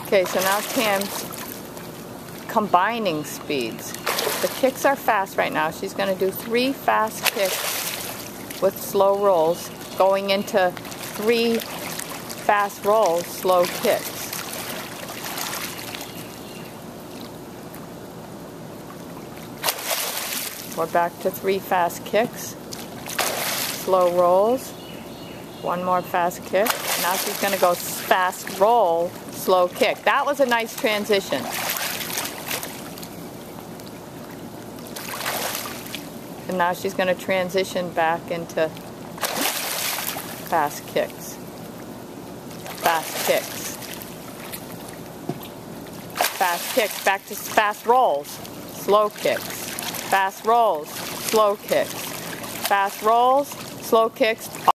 Okay, so now Tam's combining speeds. The kicks are fast right now. She's going to do 3 fast kicks with slow rolls, going into 3 fast rolls, slow kicks. We're back to 3 fast kicks, slow rolls, 1 more fast kick. Now she's going to go fast roll, slow kick. That was a nice transition. And now she's going to transition back into fast kicks. Fast kicks. Fast kicks. Back to fast rolls. Slow kicks. Fast rolls. Slow kicks. Fast rolls. Slow kicks.